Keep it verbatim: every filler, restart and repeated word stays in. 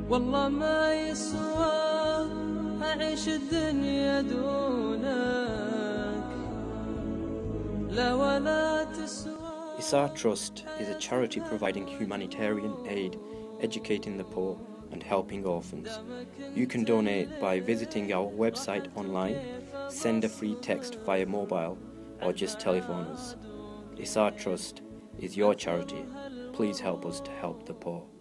والله ما يسوى أعيش الدنيا دونك لا ولا تسوى. Isaar Trust is a charity providing humanitarian aid, educating the poor and helping orphans. You can donate by visiting our website online, send a free text via mobile, or just telephone us. Isaar Trust is your charity. Please help us to help the poor.